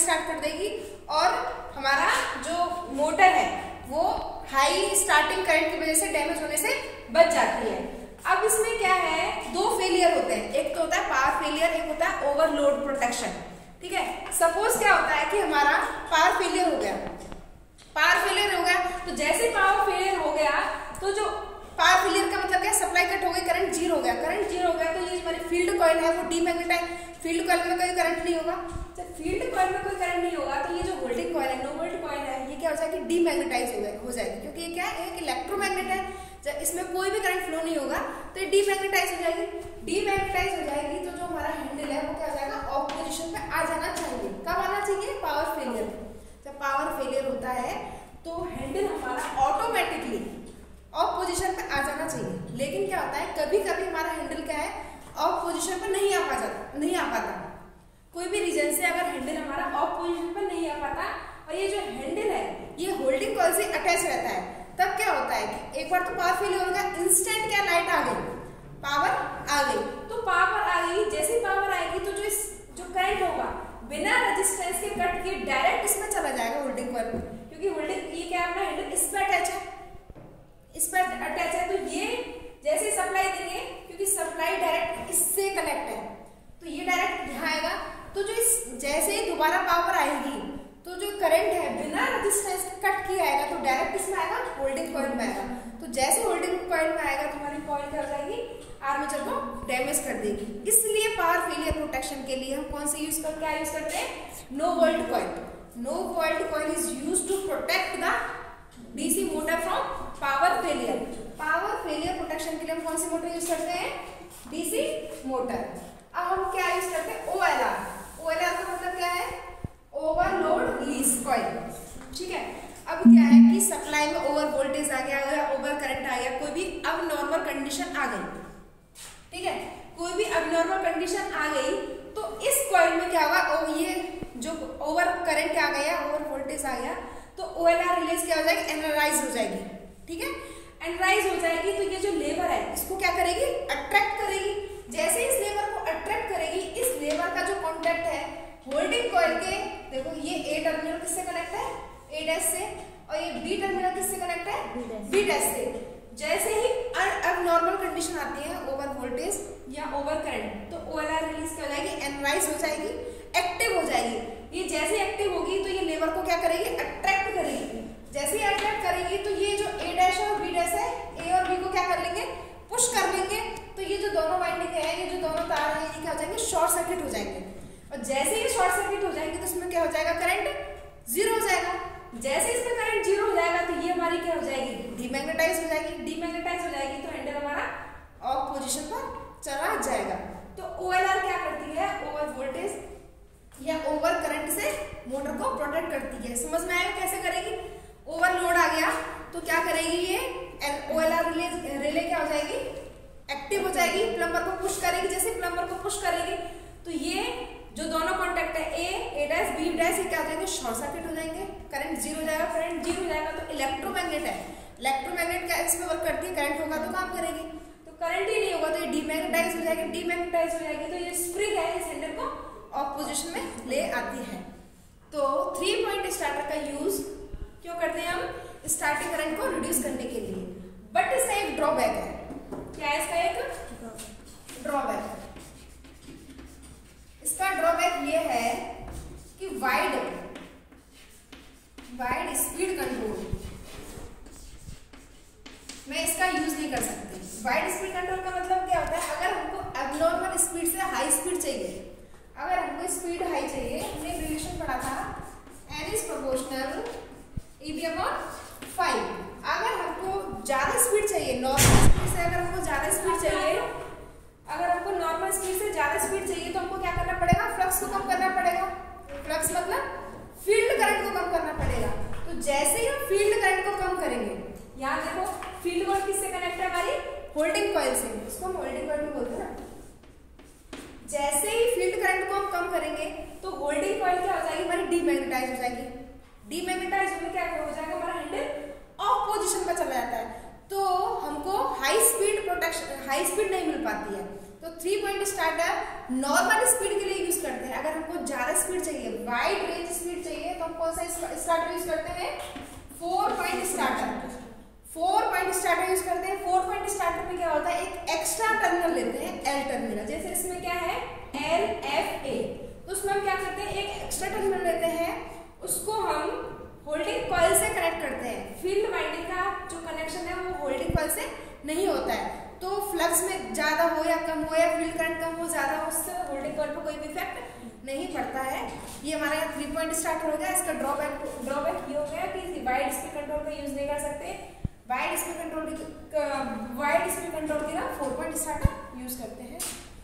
Start कर देगी और हमारा जो मोटर है वो हाई स्टार्टिंग करंट की वजह से डैमेज होने से बच जाती है। अब इसमें क्या है, दो फेलियर होते हैं, एक तो होता है पावर फेलियर, एक होता है ओवरलोड प्रोटेक्शन। ठीक है, सपोज क्या होता है कि हमारा पावर फेलियर हो गया, तो जैसे पावर फेलियर हो गया तो जो पावर फेलियर का मतलब क्या, सप्लाई कट हो गई, करंट जीरो हो गया, तो ये हमारी फील्ड कॉइल है वो डीमैग्नेटाइज, फील्ड कॉइल में कोई करंट नहीं होगा। जब फील्ड कॉइल में कोई करंट नहीं होगा तो ये जो होल्डिंग कॉइल है, नो वोल्ट कॉइल है, ये क्या हो जाएगी, डीमैग्नेटाइज हो जाएगी, क्योंकि ये क्या है, एक इलेक्ट्रोमैग्नेट है, जब इसमें कोई भी करंट फ्लो नहीं होगा तो ये डीमैग्नेटाइज हो जाएगी। तो जो हमारा हैंडल है वो क्या हो जाएगा, ऑफ पोजीशन पे आ जाना चाहिए। कब आना चाहिए, पावर फेलियर। जब पावर फेलियर होता है तो हैंडल हमारा ऑटोमेटिकली ऑफ पोजीशन पे आ जाना चाहिए। लेकिन क्या होता है, कभी कभी हमारा हैंडल क्या है, ऑफ पोजीशन पे नहीं आ पाता। कोई भी रीजन से अगर हैंडल हमारा ऑफ पोजीशन पर नहीं आ पाता और ये जो हैंडल है ये होल्डिंग कॉइल से अटैच रहता है, तब क्या होता है कि एक बार तो पावर फेलियर होगा, इंस्टेंट क्या लाइट आ गई, पावर आ गई। तो पावर आ गई, जैसे पावर आएगी तो जो करंट होगा बिना रेजिस्टेंस के कट के डायरेक्ट इसमें चला जाएगा होल्डिंग कॉइल में, क्योंकि होल्डिंग ये क्या अपना हैंडल इस पर अटैच है, तो ये जैसे सप्लाई देंगे, क्योंकि सप्लाई डायरेक्ट इससे कनेक्ट है तो ये डायरेक्ट यहाँ आएगा, तो जो इस जैसे ही दोबारा पावर आएगी तो जो करंट है बिना रेजिस्टेंस कट किया आएगा तो डायरेक्ट इसमें आएगा, होल्डिंग कॉइल में आएगा। तो जैसे होल्डिंग कॉइल में आएगा तो हमारी कॉइल क्या हो जाएगी, आर्मेचर को डैमेज कर देगी। इसलिए पावर फेलियर प्रोटेक्शन के लिए हम कौन से यूज करते हैं, no volt coil. No volt coil is used to protect the DC motor from power failure. Power failure protection के लिए हम कौन सी मोटर यूज करते हैं, डीसी मोटर। अब हम क्या यूज करते हैं, ओएलआर का मतलब क्या है, ओवरलोड रिलीज कॉइल। ठीक है, अब क्या है कि सप्लाई में ओवर वोल्टेज आ गया या ओवर करंट आ गया, कोई भी अब नॉर्मल कंडीशन आ गई, ठीक है, कोई भी अब नॉर्मल कंडीशन आ गई तो इस कॉइल में क्या होगा, ये जो ओवर करंट आ गया, ओवर वोल्टेज आ गया, तो ओएलआर रिलीज क्या हो जाएगी, एनर्जाइज हो जाएगी। ठीक है, एनर्जाइज हो जाएगी तो ये जो लेवर है इसको क्या करेगी, अट्रैक्ट करेगी। जैसे इस लेवर को अट्रैक्ट करेगी, इस लेवर का जो कॉन्टेक्ट है होल्डिंग कॉइल के, देखो ये ए टर्मिनल किससे कनेक्ट है, ए डैश से, और ये बी टर्मिनल किससे कनेक्ट है, बी डैश से। जैसे ही अब नॉर्मल कंडीशन आती है, ओवर वोल्टेज या ओवर करंट, तो ओएलआर रिलीज क्या हो जाएगी, एनर्जाइज हो जाएगी, एक्टिव हो जाएगी। ये जैसे एक्टिव होगी तो ये लेवर को क्या करेगी, अट्रैक्ट करेगी। जैसे ही अट्रैक्ट करेगी तो ये जो ए डैश और बी डैश है, ए और बी को क्या कर लेंगे, पुश कर लेंगे, तो ये जो दोनों वाइंडिंग है, ये जो दोनों तार है, ये क्या हो जाएंगे, शॉर्ट सर्किट हो जाएंगे। और जैसे ही शॉर्ट सर्किट हो जाएंगे तो इसमें क्या हो जाएगा, करंट जीरो हो जाएगा। जैसे इसमें करंट जीरो हो जाएगा तो ये हमारी क्या हो जाएगी, डीमैग्नेटाइज हो जाएगी। डीमैग्नेटाइज हो जाएगी तो हैंडल हमारा ऑफ पोजीशन पर चला जाएगा। तो ओएलआर क्या करती है, ओवर वोल्टेज या ओवर करंट से मोटर को प्रोटेक्ट करती है। समझ में आया कैसे करेगी, ओवरलोड आ गया तो क्या करेगी, ये ओएलआर रिले क्या हो जाएगी, एक्टिव हो जाएगी, प्लम्बर को पुश करेगी। जैसे प्लम्बर को पुश करेगी तो ये जो दोनों कॉन्टेक्ट है, ए डैश बी डैश, ये क्या हो जाएंगे, शॉर्ट सर्किट हो जाएंगे, करंट जीरो हो जाएगा। करंट जीरो हो जाएगा तो इलेक्ट्रोमैग्नेट है, इलेक्ट्रोमैग्नेट क्या इसमें वर्क करती है, करंट होगा तो काम करेगी, तो करंट ही नहीं होगा तो ये डीमैग्नेटाइज हो जाएगी। डीमैग्नेटाइज हो जाएगी तो ये स्प्रिंग है, इस हैंडल को ऑफ पोजीशन में ले आती है। तो 3 पॉइंट स्टार्टर का यूज क्यों करते हैं हम, स्टार्टिंग करंट को रिड्यूस करने के लिए। बट इसका एक ड्रॉबैक है, क्या है इसका एक ड्रॉबैक, इसका ड्रॉबैक ये है कि वाइड स्पीड कंट्रोल में इसका यूज नहीं कर सकते। वाइड स्पीड कंट्रोल का मतलब क्या होता है, अगर हमको एब्नॉर्मल स्पीड से हाई स्पीड चाहिए, अगर हमको स्पीड हाई चाहिए, हमने रिलेशन पढ़ा था n इज प्रोपोर्शनल EB/5। अगर हमको ज्यादा स्पीड चाहिए, नॉर्मल स्पीड से अगर हमको ज्यादा स्पीड चाहिए, अगर हमको नॉर्मल स्पीड से ज्यादा स्पीड चाहिए तो हमको क्या करना पड़ेगा, फ्लक्स को कम करना पड़ेगा। फ्लक्स मतलब फील्ड करंट को कम करना पड़ेगा। तो जैसे ही हम फील्ड करंट को कम करेंगे, यहाँ देखो फील्ड कॉइल किससे कनेक्ट है, हमारी होल्डिंग कॉइल से, इसको हम होल्डिंग कॉइल बोलते हैं ना। जैसे ही फील्ड करंट को हम कम करेंगे तो होल्डिंग कॉइल क्या हो जाएगी, हमारी डीमैग्नेटाइज हो जाएगी। डीमैग्नेटाइज होने क्या हो जाएगा, हमारा हैंडल ऑफ पोजीशन पर चला जाता है। तो हमको high speed connection high speed नहीं मिल पाती है। तो 3 पॉइंट स्टार्टर नॉर्मल स्पीड के लिए यूज करते हैं। अगर हमको ज्यादा स्पीड चाहिए, वाइड रेंज स्पीड चाहिए, तो हम कौन सा स्टार्टर यूज करते हैं? 4 point starter. 4 point starter use करते हैं। 4 पॉइंट स्टार्टर में क्या होता है, एक एक्स्ट्रा टर्मिनल लेते हैं, एल टर्मिनल। जैसे इसमें क्या है, LFA, तो उसमें हम क्या करते हैं, एक एक्स्ट्रा टर्मिनल लेते हैं, उसको हम होल्डिंग कॉइल से कनेक्ट करते हैं। फील्ड वाइंडिंग का जो कनेक्शन है वो होल्डिंग कॉइल से नहीं होता है, तो फ्लक्स में ज्यादा हो या कम हो, या फील्ड करंट कम हो ज्यादा हो, उससे होल्डिंग कॉइल पर कोई भी इफेक्ट नहीं पड़ता है। ये हमारा यहाँ 3 पॉइंट स्टार्टर हो गया। इसका ड्रॉबैक ये हो गया कि वाइड स्पीड कंट्रोल का यूज नहीं कर सकते। वाइड स्पीड कंट्रोल की ना 4 पॉइंट स्टार्टर यूज करते हैं।